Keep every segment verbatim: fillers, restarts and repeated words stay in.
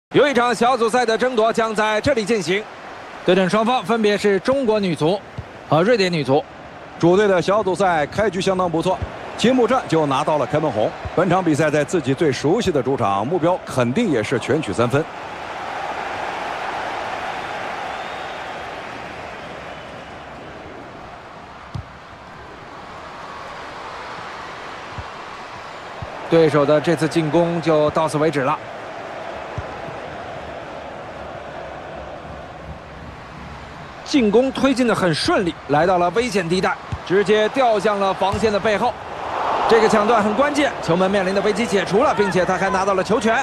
有一场小组赛的争夺将在这里进行，对阵双方分别是中国女足和瑞典女足。 主队的小组赛开局相当不错，揭幕战就拿到了开门红。本场比赛在自己最熟悉的主场，目标肯定也是全取三分。 对手的这次进攻就到此为止了。进攻推进的很顺利，来到了危险地带，直接掉向了防线的背后。这个抢断很关键，球门面临的危机解除了，并且他还拿到了球权。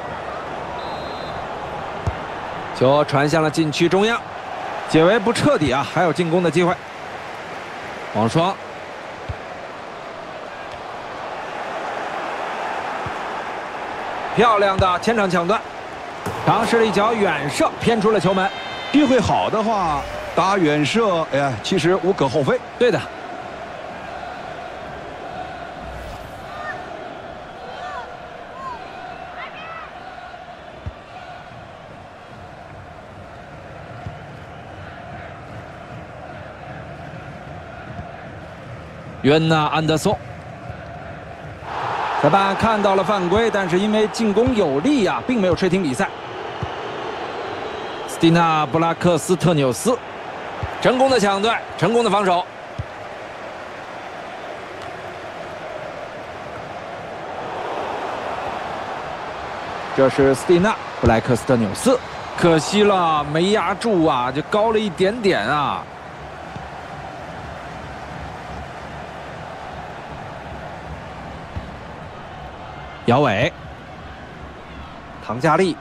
球传向了禁区中央，解围不彻底啊，还有进攻的机会。王霜。 漂亮的前场抢断，尝试了一脚远射，偏出了球门。 机会好的话，打远射，哎呀，其实无可厚非。 对的。约纳安德松。 裁判看到了犯规，但是因为进攻有力啊，并没有吹停比赛。斯蒂娜·布拉克斯特纽斯成功的抢断，成功的防守。这是斯蒂娜·布莱克斯特纽斯，可惜了，没压住啊，就高了一点点啊。 姚伟、唐佳丽、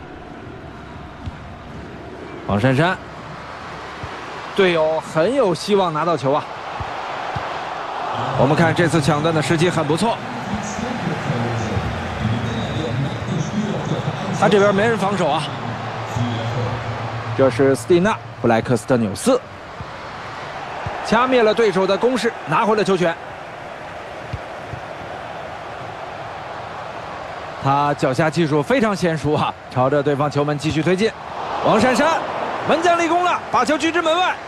王珊珊，队友很有希望拿到球啊！我们看这次抢断的时机很不错，他这边没人防守啊。这是斯蒂娜·布莱克斯特纽斯，掐灭了对手的攻势，拿回了球权。 他脚下技术非常娴熟啊，朝着对方球门继续推进。王珊珊，门将立功了，把球拒之门外。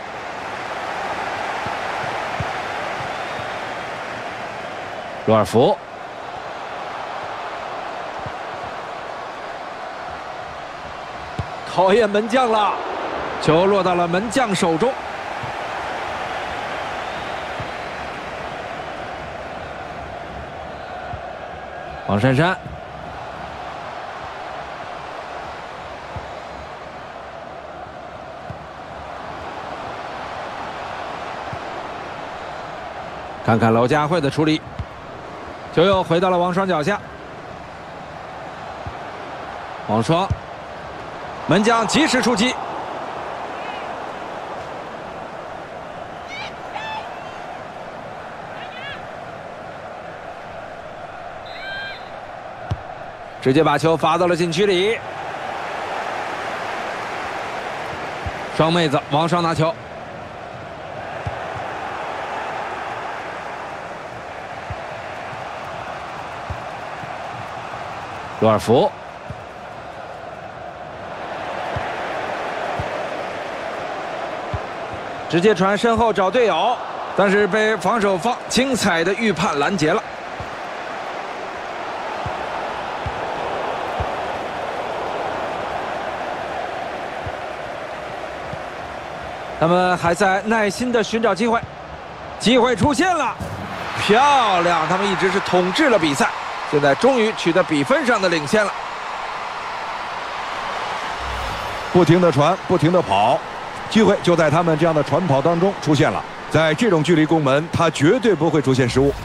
罗尔福，考验门将了，球落到了门将手中。王珊珊。 看看娄佳慧的处理，球又回到了王霜脚下。王霜，门将及时出击，直接把球罚到了禁区里。双妹子王霜拿球。 罗尔福，直接传身后找队友，但是被防守方精彩的预判拦截了。他们还在耐心的寻找机会，机会出现了，漂亮！他们一直是统治了比赛。 现在终于取得比分上的领先了， 不停的传，不停的跑，机会就在他们这样的传跑当中出现了。在这种距离攻门，他绝对不会出现失误。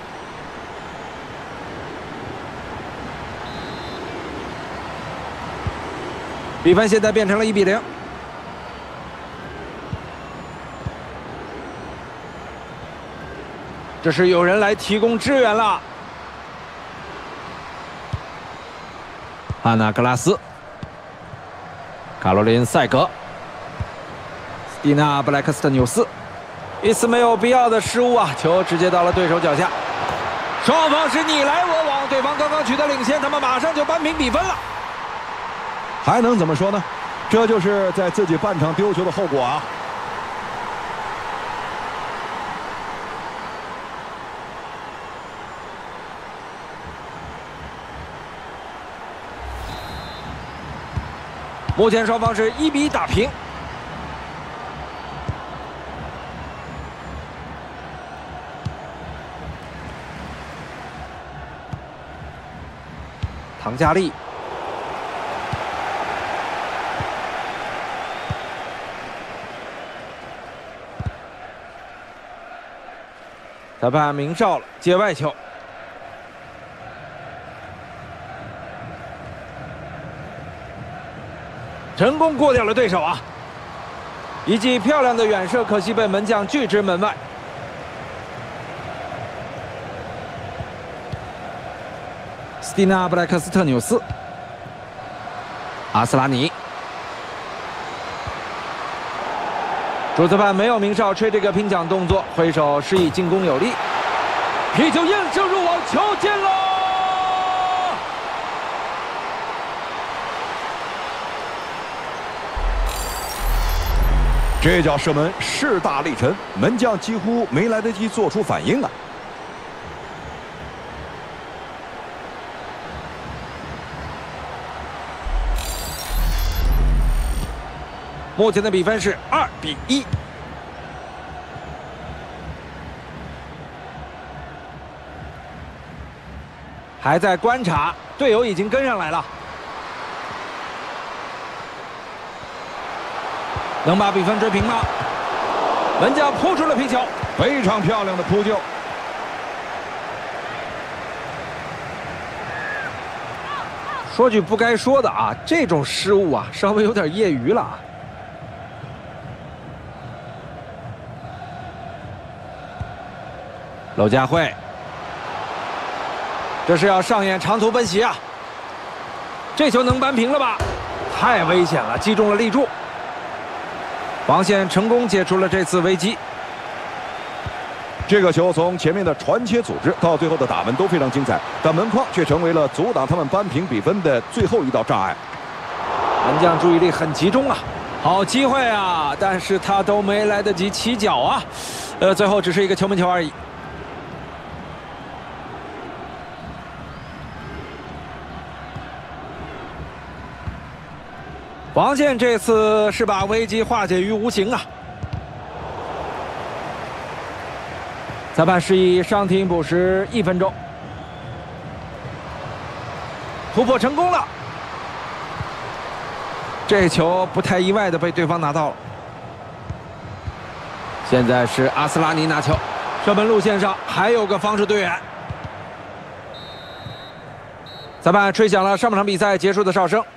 比分现在变成了一比零。这是有人来提供支援了。 汉娜·格拉斯、卡罗琳·塞格、斯蒂娜·布莱克斯特纽斯，一次没有必要的失误啊！球直接到了对手脚下，双方是你来我往，对方刚刚取得领先，他们马上就扳平比分了。 还能怎么说呢？这就是在自己半场丢球的后果啊！ 目前双方是一比一打平。唐佳丽。 裁判鸣哨了，界外球。成功过掉了对手啊！一记漂亮的远射，可惜被门将拒之门外。斯蒂娜·布莱克斯特纽斯，阿斯拉尼。 主裁判没有鸣哨吹这个拼抢动作，挥手示意进攻有利。皮球硬射入网，球进了！ 这脚射门势大力沉，门将几乎没来得及做出反应啊！ 目前的比分是二比一。还在观察，队友已经跟上来了，能把比分追平吗？门将扑出了皮球， 非常漂亮的扑救。 说句不该说的啊，这种失误啊，稍微有点业余了。 娄佳慧，这是要上演长途奔袭啊！这球能扳平了吧？太危险了，击中了立柱，防线成功解除了这次危机。 这个球从前面的传切组织到最后的打门都非常精彩，但门框却成为了阻挡他们扳平比分的最后一道障碍。 门将注意力很集中啊，好机会啊，但是他都没来得及起脚啊，呃，最后只是一个球门球而已。 防线这次是把危机化解于无形啊！裁判示意伤停补时一分钟，突破成功了。这球不太意外的被对方拿到了。现在是阿斯拉尼拿球，射门路线上还有个方式队员。裁判吹响了上半场比赛结束的哨声。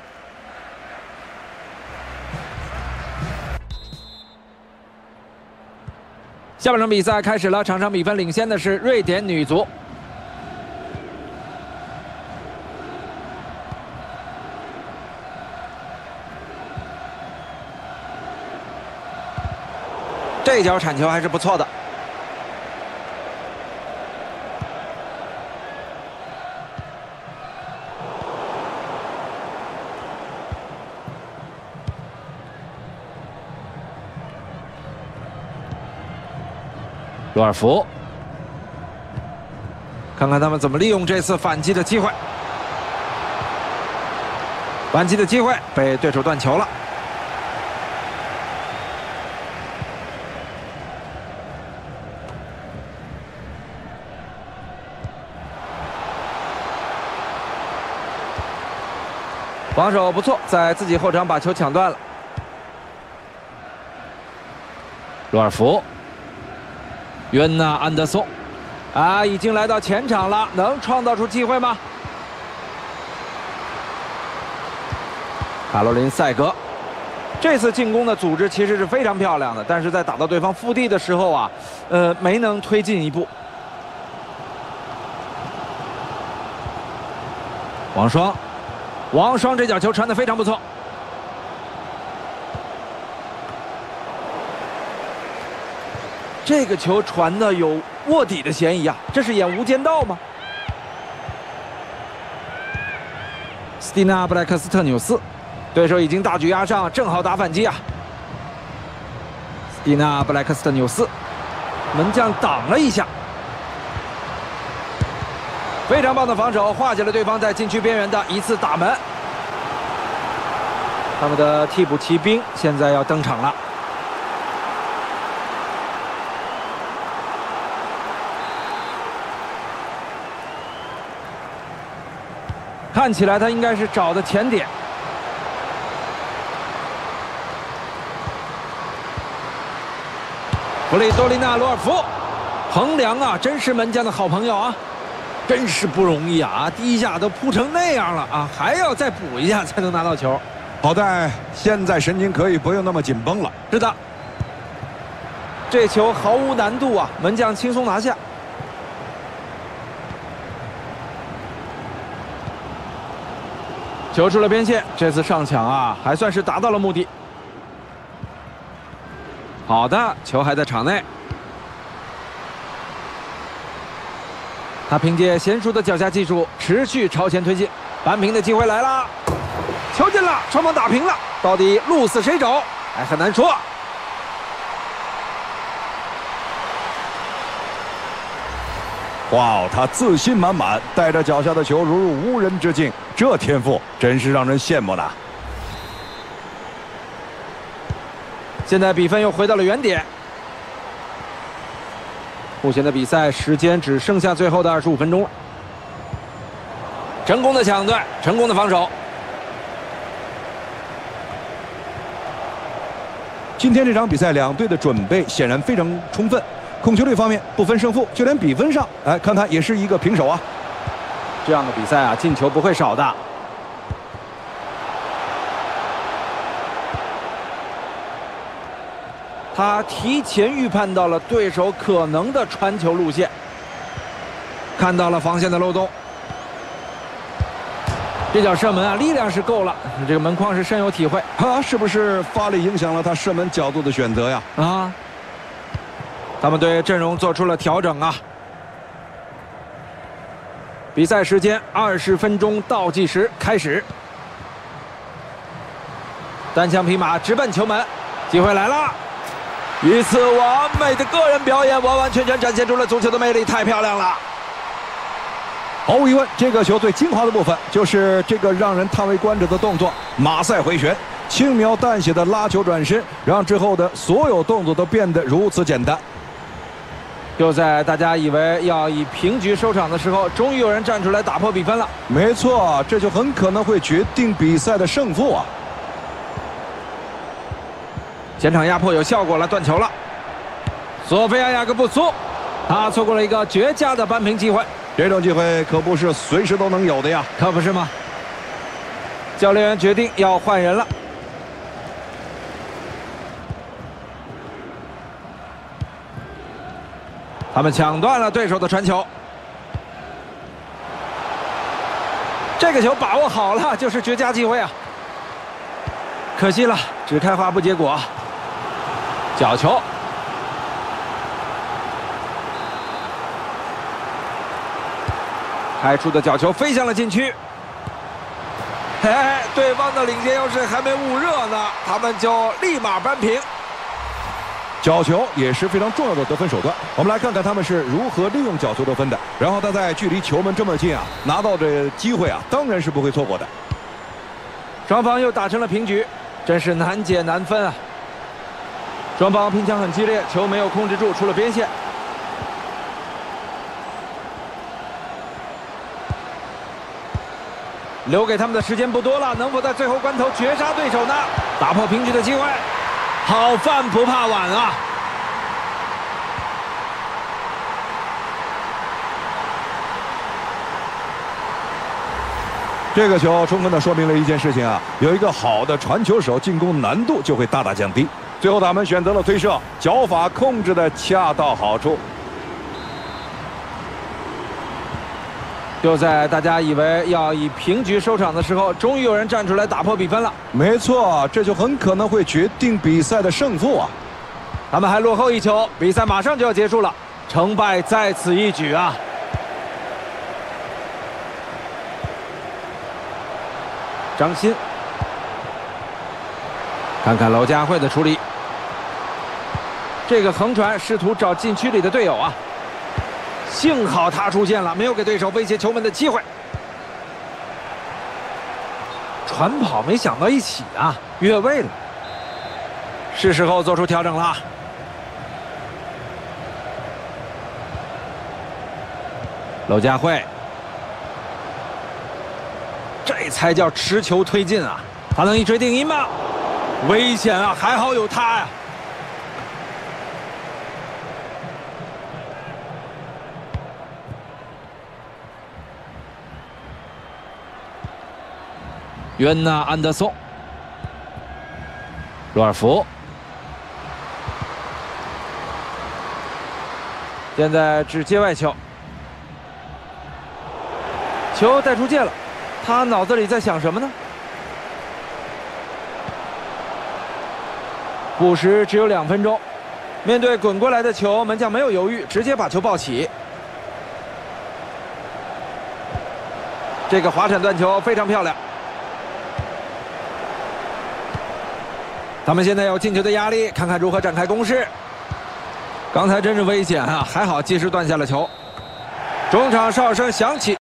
下半场比赛开始了，场上比分领先的是瑞典女足。这脚铲球还是不错的。罗尔福，看看他们怎么利用这次反击的机会。反击的机会被对手断球了。防守不错，在自己后场把球抢断了。罗尔福。 约恩娜·安德松，啊，已经来到前场了，能创造出机会吗？卡罗琳·塞格，这次进攻的组织其实是非常漂亮的，但是在打到对方腹地的时候啊，呃，没能推进一步。王霜，王霜这脚球传得非常不错。 这个球传的有卧底的嫌疑啊！这是演《无间道》吗？斯蒂娜·布莱克斯特纽斯， 对手已经大举压上，正好打反击啊！斯蒂纳·布莱克斯特纽斯，门将挡了一下，非常棒的防守，化解了对方在禁区边缘的一次打门。他们的替补骑兵现在要登场了。 看起来他应该是找的前点，弗里多利纳·罗尔夫，横梁啊，真是门将的好朋友啊，真是不容易啊！第一下都扑成那样了啊，还要再补一下才能拿到球。 好在现在神经可以不用那么紧绷了。 是的，这球毫无难度啊，门将轻松拿下。 球出了边线，这次上抢啊，还算是达到了目的。好的，球还在场内。他凭借娴熟的脚下技术，持续朝前推进。扳平的机会来了，球进了，双方打平了。到底鹿死谁手，还很难说。 哇哦，他自信满满，带着脚下的球如入无人之境，这天赋真是让人羡慕的。 现在比分又回到了原点。目前的比赛时间只剩下最后的二十五分钟了。成功的抢断，成功的防守。 今天这场比赛，两队的准备显然非常充分。 控球率方面不分胜负，就连比分上，哎，看看也是一个平手啊。 这样的比赛啊，进球不会少的。他提前预判到了对手可能的传球路线，看到了防线的漏洞。这脚射门啊，力量是够了，这个门框是深有体会啊，是不是发力影响了他射门角度的选择呀？ 啊。 他们对阵容做出了调整啊！比赛时间二十分钟倒计时开始，单枪匹马直奔球门，机会来了！一次完美的个人表演，完完全全展现出了足球的魅力，太漂亮了！ 毫无疑问，这个球最精华的部分就是这个让人叹为观止的动作——马赛回旋，轻描淡写的拉球转身，让之后的所有动作都变得如此简单。 就在大家以为要以平局收场的时候，终于有人站出来打破比分了。 没错，这就很可能会决定比赛的胜负啊！ 前场压迫有效果了，断球了。索菲亚·雅各布苏，他错过了一个绝佳的扳平机会。 这种机会可不是随时都能有的呀， 可不是吗？教练员决定要换人了。 他们抢断了对手的传球，这个球把握好了，就是绝佳机会啊！可惜了，只开花不结果。角球，开出的角球飞向了禁区。嘿，对方的领先优势还没捂热呢，他们就立马扳平。 角球也是非常重要的得分手段。我们来看看他们是如何利用角球得分的。然后他在距离球门这么近啊，拿到这机会啊，当然是不会错过的。 双方又打成了平局，真是难解难分啊！双方拼抢很激烈，球没有控制住，出了边线。留给他们的时间不多了，能否在最后关头绝杀对手呢？打破平局的机会。 好饭不怕晚啊！ 这个球充分的说明了一件事情啊，有一个好的传球手，进攻难度就会大大降低。最后他们选择了推射，脚法控制的恰到好处。 就在大家以为要以平局收场的时候，终于有人站出来打破比分了。 没错，这就很可能会决定比赛的胜负啊！ 他们还落后一球，比赛马上就要结束了，成败在此一举啊！张鑫， 看看娄家慧的处理，这个横传试图找禁区里的队友啊，幸好他出现了，没有给对手威胁球门的机会。传跑没想到一起啊，越位了，是时候做出调整了。娄家慧，这才叫持球推进啊！他能一锤定音吗？危险啊！还好有他呀。约纳安德松，罗尔福，现在只接外球，球带出界了，他脑子里在想什么呢？补时只有两分钟，面对滚过来的球，门将没有犹豫，直接把球抱起。这个滑铲断球非常漂亮。他们现在有进球的压力，看看如何展开攻势。刚才真是危险啊，还好及时断下了球。中场哨声响起。